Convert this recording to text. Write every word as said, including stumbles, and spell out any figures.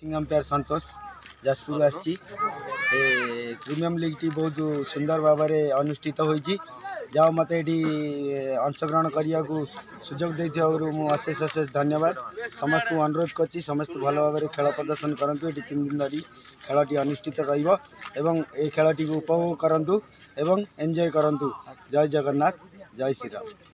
Umpire संतोष जाजपुर आसी premium league T बहुत सुंदर भाव में अनुष्ठित होती जहाँ मत ये अंशग्रहण करने को सुजोग देते अशेष अशेष धन्यवाद समस्त को अनुरोध कर समस्त भल भाव में खेल प्रदर्शन करूँ ये तीन दिन धरी खेलटी अनुष्ठित रही खेलटी को उपभोग करूँ एवं एंजॉय करूँ। जय जगन्नाथ जय श्री राम।